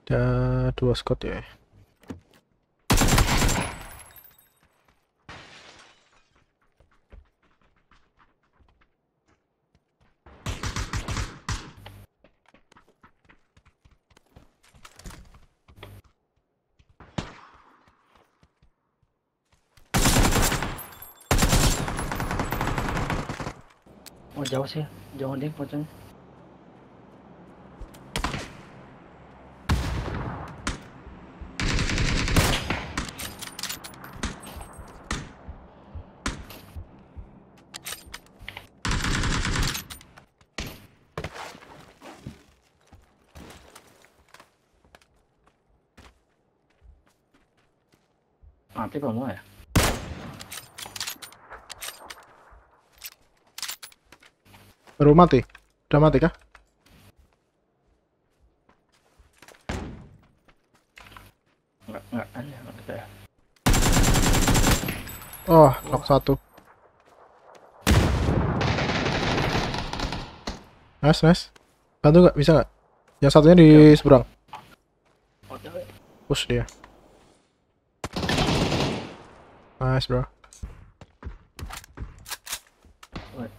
Ada 2 squad ya. Oh jauh sih, jauh deh pocongnya. Mati kamu ya? Baru mati? Udah mati kah? Enggak aneh enggak ya. Oh, knock 1. Nice, nice. Bantu nggak? Bisa nggak? Yang satunya di seberang. Oh jauh. Push dia. Nice, bro. Wait.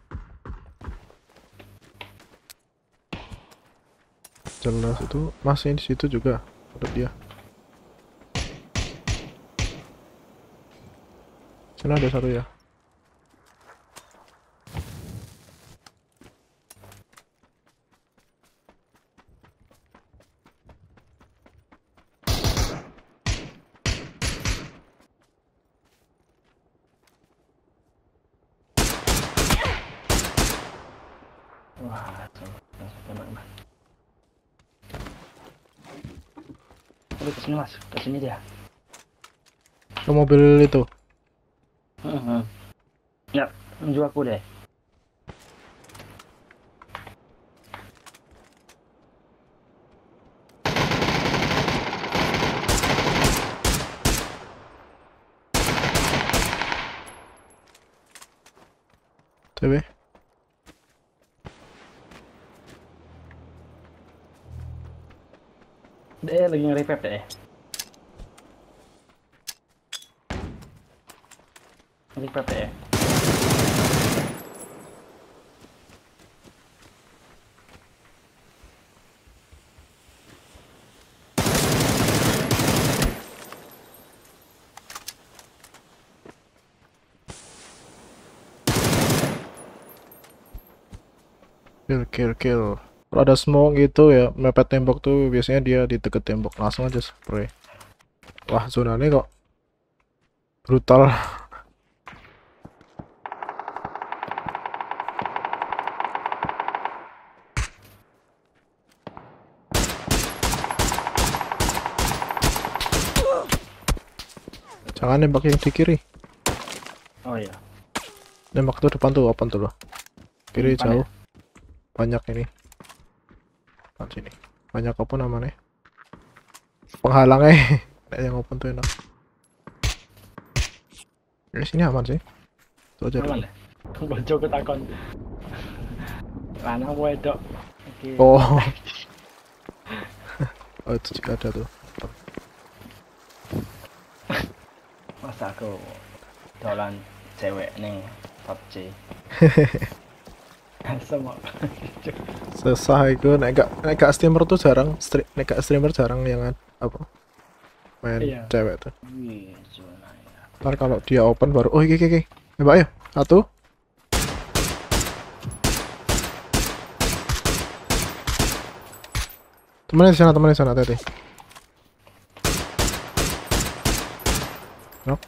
Jelas itu masih di situ juga. Ada dia. Sana ada satu ya. Wah, langsung kena mas. Aduh kesini mas, kesini dia. Ke mobil itu. Ya, tunjuk aku deh. TB. Dia lagi nge-revive deh. Nge-revive deh. Kill. Kalau ada smoke gitu ya, mepet tembok tuh biasanya dia di deket tembok, langsung aja spray. Wah, zona ini kok brutal. Jangan nembak yang di kiri. Oh iya. Nembak tuh depan tuh, open tuh loh. Kiri Depan jauh. ya? Banyak ini. Depan sini. Banyak open namanya. Penghalangnya. Nek yang open tuh enak. Di sini aman sih. Itu aja dulu. Aman deh. Bojo ketakon. Lanang wedok. Oke. Oh. Oh, itu juga ada tuh. Masa aku dolan cewek ning PUBG. Semua. Susah itu nek gak streamer tuh jarang nek gak streamer jarang yang apa main Iya. cewek tuh. Wih, zona ya. Ntar kalau dia open baru iki. Nembak ya. Satu. Temennya di sana hati-hati. Knock.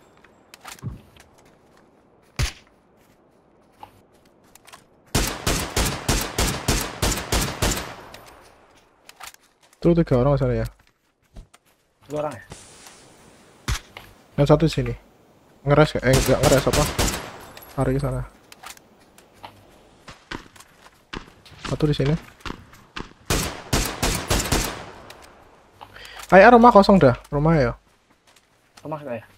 Tuh 3 orang di sana ya. 2 orang ya? Yang satu di sini. Ngeres ya? Enggak ngeres apa? Lari ke sana. Satu di sini. Kayak rumah kosong dah, rumah ya. Rumah kita ya?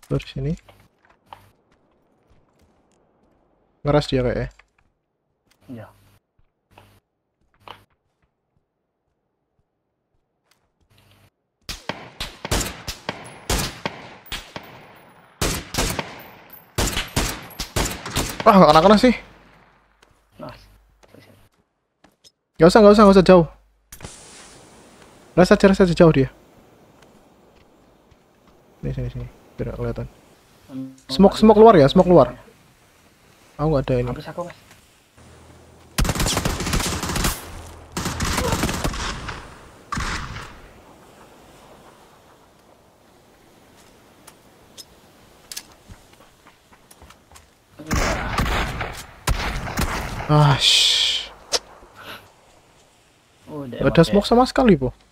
Dari sini. Ngeras dia kayak. Iya. Ah, nggak kena-kena sih. Nice. Nggak usah jauh. Rasa jauh dia. Sini. Biar nggak kelihatan. Smoke keluar ya, smoke keluar. Aku nggak ada ini. Habis aku, Mas. Ah, shh. Udah Nggak ada smoke sama sekali, po.